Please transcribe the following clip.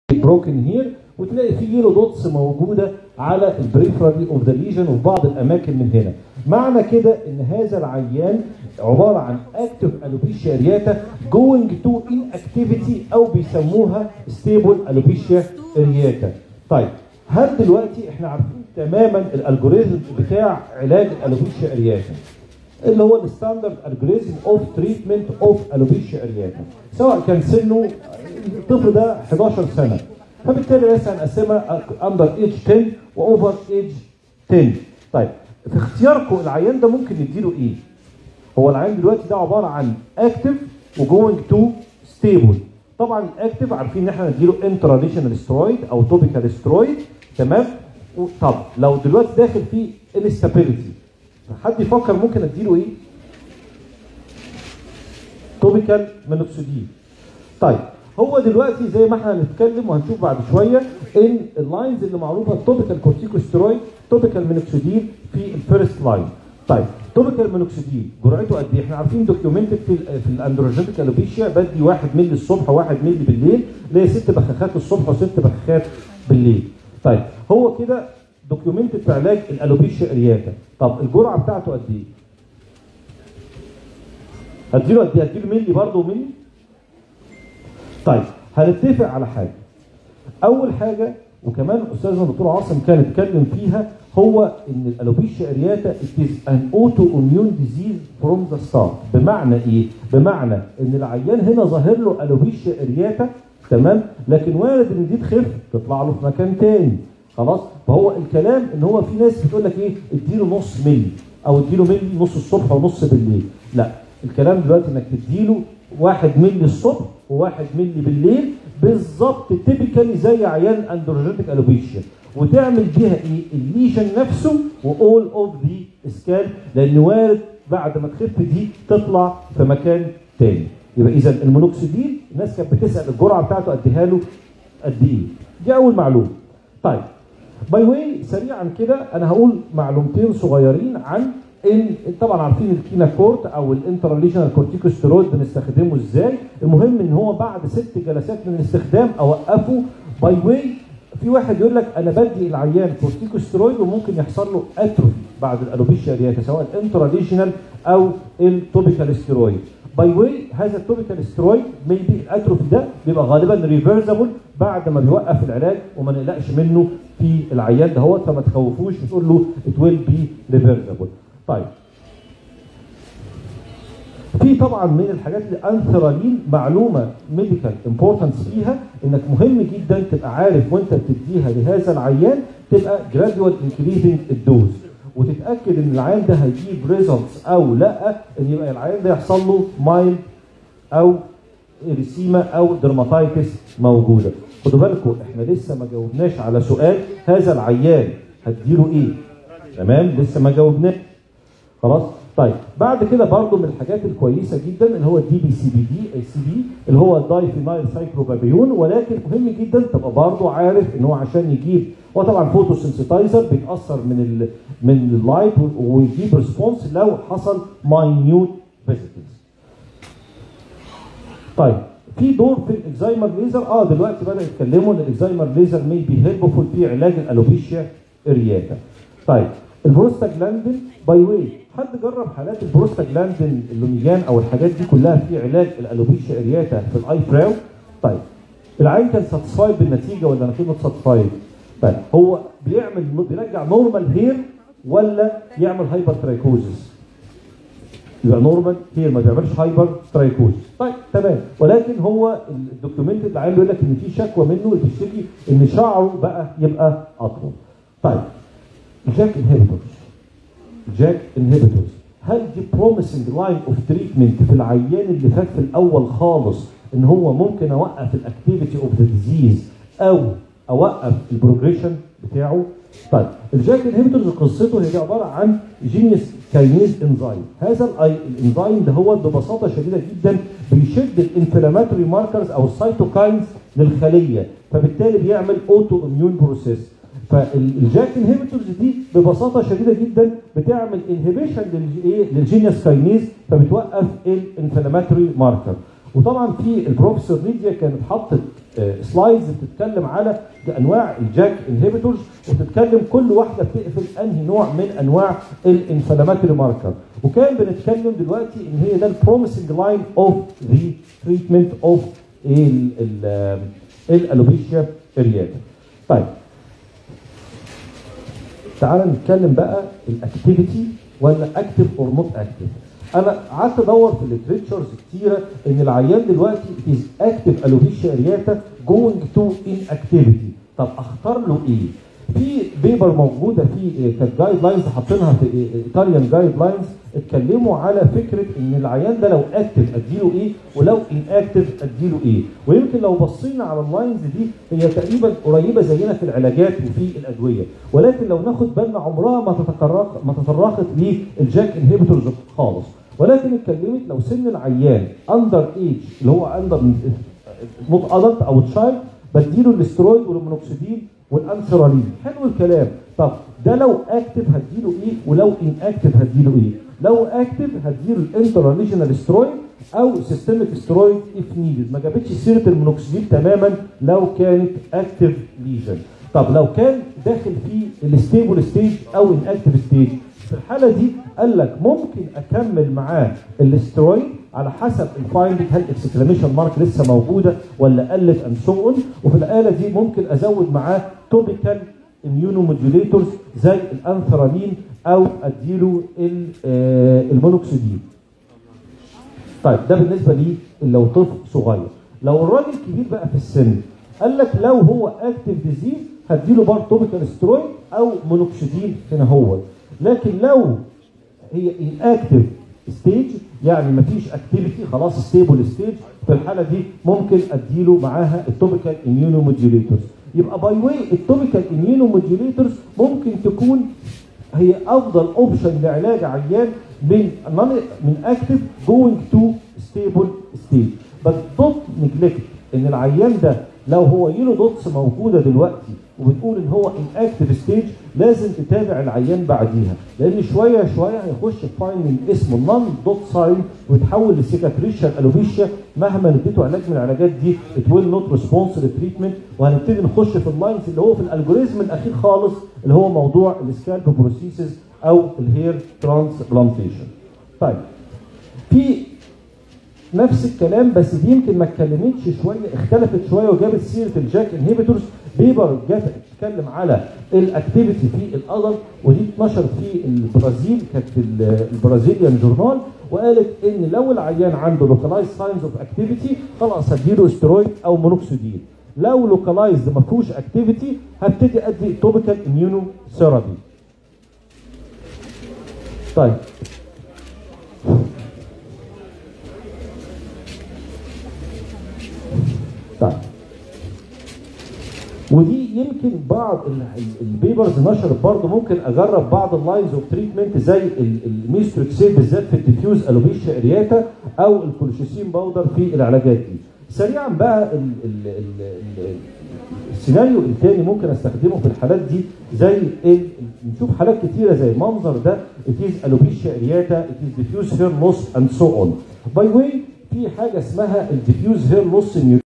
بروكن هير، وتلاقي في يلو دوتس موجوده على البريفرالي اوف ذا ليجن وفي بعض الاماكن من هنا. معنى كده ان هذا العيان عباره عن اكتف الوبيشيا ارياتا جوينج تو ان اكتيفيتي او بيسموها ستيبل الوبيشيا ارياتا. طيب هل دلوقتي احنا عارفين تماما الالجوريزم بتاع علاج الالوبيشيا ارياتا اللي هو الستاندرد الجوريزم اوف تريتمنت اوف الوبيشيا ارياتا، سواء كان سنه الطفل ده 11 سنه، فبالتالي لسه هنقسمها اندر ايج 10 واوفر ايج 10. طيب في اختياركم العيان ده ممكن نديله ايه؟ هو العيان دلوقتي ده عباره عن اكتف وجوينج تو ستيبل. طبعا الاكتف عارفين ان احنا نديله انتراديشنال سترويد او توبيكال سترويد، تمام؟ طب لو دلوقتي داخل فيه انستابيليتي، حد يفكر ممكن اديله ايه؟ توبيكال مينوكسيديل. طيب هو دلوقتي زي ما احنا هنتكلم وهنشوف بعد شويه ان اللاينز اللي معروفه التوبيكال كورتيكوستيرويد، توبيكال مينوكسيديل في الفيرست لاين. طيب توبيكال مينوكسيديل جرعته قد ايه؟ احنا عارفين دوكيومنتد في الاندروجينيك الوبيشيا بدي 1 مللي الصبح و1 مللي بالليل، اللي هي 6 بخاخات الصبح و6 بخاخات بالليل. طيب هو كده دوكيومنتد في علاج الالوبيشيا ارياتا. طب الجرعه بتاعته قد ايه؟ هديله قد ايه؟ هديله مللي برضه ومللي؟ طيب هنتفق على حاجه. اول حاجه وكمان استاذنا الدكتور عاصم كان اتكلم فيها، هو ان الالوبيشيا ارياتا it is an autoimmune disease from the start. بمعنى ايه؟ بمعنى ان العيان هنا ظاهر له الوبيشيا ارياتا، تمام؟ لكن وارد ان دي تخف تطلع له في مكان تاني. خلاص؟ فهو الكلام ان هو في ناس بتقول لك ايه؟ اديله نص ملي او اديله ملي نص الصبح ونص بالليل. لا، الكلام دلوقتي انك تديله 1 ملي الصبح و1 ملي بالليل بالظبط تيبيكالي زي عيان اندروجينيك الوبيشيا، وتعمل بيها ايه؟ الليجن نفسه واول اوف ذا سكال، لان وارد بعد ما تخف دي تطلع في مكان تاني. يبقى اذا المونوكسيديل الناس كانت بتسال الجرعه بتاعته اديها له قد ايه؟ دي اول معلومه. طيب باي واي سريعا كده انا هقول معلومتين صغيرين عن ان طبعا عارفين الكيناكورت او الانتراليجنال كورتيكوستيرويد بنستخدمه ازاي. المهم ان هو بعد 6 جلسات من الاستخدام اوقفه باي واي. في واحد يقول لك انا بدي العيان كورتيكوستيرويد وممكن يحصل له اتروفي بعد الالوبيشيا ارياتا سواء الانتراليجنال او التوبيكال ستيرويد. باي واي هذا التوبيكال ستيرويد ميبي الاتروفي ده بيبقى غالبا ريفرسبل بعد ما بيوقف العلاج، وما نقلقش منه في العيان دهوت، فما تخوفوش وتقول له ات ويل بي ريفرسبل. طيب في طبعا من الحاجات اللي انثرالين معلومه ميديكال امبورتنس فيها، انك مهم جدا تبقى عارف وانت بتديها لهذا العيان تبقى جرادوال انكريزنج الدوز، وتتاكد ان العيان ده هيجيب ريزلتس او لا، ان يبقى العيان ده يحصل له مايل او اريسيما او درماتايتس موجوده. خدوا بالكم احنا لسه ما جاوبناش على سؤال هذا العيان هتديله ايه؟ تمام؟ لسه ما جاوبناش. خلاص؟ طيب بعد كده برضه من الحاجات الكويسه جدا اللي هو الدي بي سي بي دي سي بي اللي هو الدايفينايل سايكلوبابيون، ولكن مهم جدا تبقى برضه عارف ان هو عشان يجيب، هو طبعا فوتو سنسيتايزر بيتاثر من اللايت ويجيب ريسبونس لو حصل ماينيوت فيزيتلز. طيب في دور في الاكزايمر ليزر، دلوقتي بدأوا يتكلموا ان الاكزايمر ليزر مي بي هيلبفول في علاج الالوبيشيا ارياتا. طيب البروستاجلاندين باي واي، حد جرب حالات البروستاجلاندين اللوميان او الحاجات دي كلها في علاج الالوبيشيا ارياتا في الاي براو؟ طيب العين كان ساتسفايد بالنتيجه ولا نتيجه ساتسفايد؟ طيب هو بيرجع نورمال هير ولا يعمل هايبر ترايكوزس؟ يبقى نورمال هير ما بيعملش هايبر ترايكوزس. طيب تمام، ولكن هو الدوكيومنت اللي عامل يقول لك ان في شكوى منه اللي بيشتكي ان شعره بقى يبقى اطول. طيب جاك انهبيتورز هل دي بروميسنج لاين اوف تريتمنت في العيان اللي فات في الاول خالص ان هو ممكن اوقف الاكتيفيتي اوف ذا ديزيز او اوقف البروجريشن بتاعه؟ طيب الجاك انهبيتورز قصته هي عباره عن جينيس كاينيز انزيم. هذا الانزيم ده هو ببساطه شديده جدا بيشد الانفلاماتوري ماركرز او السيتوكاينز للخليه، فبالتالي بيعمل اوتو اميون بروسيس. فالجاك انهبيتورز دي ببساطه شديده جدا بتعمل انهبيشن للجينيس كاينيز، فبتوقف الانفلاماتوري ماركر. وطبعا في البروفيسور ليديا كانت حطت سلايدز بتتكلم على انواع الجاك انهبيتورز، وبتتكلم كل واحده بتقفل انهي نوع من انواع الانفلاماتوري ماركر، وكان بنتكلم دلوقتي ان هي ده البروميسنج لاين اوف ذا تريتمنت اوف الالوبيشيا ارياتا. طيب تعال نتكلم بقى الاكتيفيتي ولا اكتف اور نوت اكتف. انا قعدت ادور في الليتريتشرز كتيره ان العيان دلوقتي از اكتف الوبيشيا ارياتا جوينج تو ان اكتيفيتي. طب اختار له ايه؟ في بيبر موجوده في كانت جايد لاينز حاطينها في ايطاليان جايد لاينز، اتكلموا على فكره ان العيان ده لو اكتف اديله ايهولو ان اكتف اديله ايه. ويمكن لو بصينا على اللاينز دي هي تقريبا قريبه زينا في العلاجات وفي الادويه، ولكن لو ناخد بالنا عمرها ما تطرقت للجاك انهبيتورز خالص، ولكن اتكلمت لو سن العيان اندر ايج اللي هو اندر نوت ادلت او تشايلد بديله الاسترويد والمونوكسيديل والانسرالين. حلو الكلام. طب ده لو اكتف هديله ايه ولو ان اكتف هديله ايه؟ لو اكتف هديله الانتراليجنال سترويد او سيستميك سترويد اف نيدد. ما جابتش سيره المونوكسيديل تماما لو كانت اكتف ليجن. طب لو كان داخل في الستيبل ستيج او ان اكتف ستيج، في الحاله دي قال لك ممكن اكمل معاه الاسترويد على حسب الفايندنج، هل اكسكلاميشن مارك لسه موجوده ولا قلت اند سو اون، وفي الاله دي ممكن ازود معاه توبيكال اميونوموديوليتورز زي الانثرالين او اديله المونوكسيديل. طيب ده بالنسبه لي لو طفل صغير. لو الراجل كبير بقى في السن قال لك لو هو اكتف ديزيز هديله برضه توبيكال سترويد او مونوكسيديل هنا هو. لكن لو هي ان اكتف ستيج يعني مفيش اكتيفيتي خلاص ستيبل ستيج، في الحاله دي ممكن اديله معاها التوبيكال اميونوموديوليتورز. يبقى باي واي التوبيكال اميونوموديوليتورز ممكن تكون هي افضل اوبشن لعلاج عيان من اكتف جوينج تو ستيبل ستيج. بس دوت نجلكت ان العيان ده لو هو يلو دوتس موجوده دلوقتي وبتقول ان هو ان اكتف ستيج لازم تتابع العيان بعديها، لان شويه شويه هيخش في فايندنج اسمه نون دوت ساين ويتحول لسيكاتريشن الوبيشيا. مهما اديته علاج من العلاجات دي ات ويل نوت ريسبونس للتريتمنت، وهنبتدي نخش في اللاينز اللي هو في الالجوريزم الاخير خالص اللي هو موضوع السكالب بروسيسز او الهير ترانسبلانتيشن. طيب في نفس الكلام بس دي يمكن ما اتكلمتش شويه، اختلفت شويه وجابت سيره الجاك انهبيتورز. بيبر جت تتكلم على الاكتيفيتي في الادلت، ودي اتنشرت في البرازيل، كانت في البرازيليان جورنال، وقالت ان لو العيان عنده لوكالايز ساينز اوف اكتيفيتي خلاص هديله استرويد او مونوكسيديل. لو لوكالايز ما فيهوش اكتيفيتي هبتدي ادي توبيكال اميونو ثيرابي. طيب ودي يمكن بعض البيبرز نشرت برضه ممكن اجرب بعض اللاينز اوف تريتمنت زي الميستريكسيد بالذات في الديفيوز الوبيشيا ارياتا او الكولشيسين باودر في العلاجات دي. سريعا بقى السيناريو الثاني ممكن استخدمه في الحالات دي زي نشوف حالات كتيره زي المنظر ده اتيز الوبيشيا ارياتا اتيز ديفيوز هير لوس اند سو اون. باي واي في حاجه اسمها الديفيوز هير لوس